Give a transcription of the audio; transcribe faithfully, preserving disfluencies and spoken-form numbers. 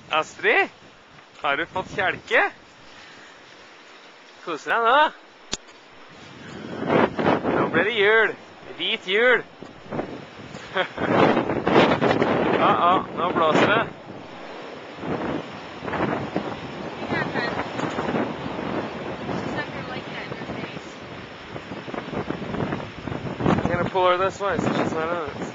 Astrid, har du fått kjelke? Koser deg nå? Nå blir det jul. Hvit jul. Ja, ja, nå blåser det. I'm gonna pull her this way so she's not in it.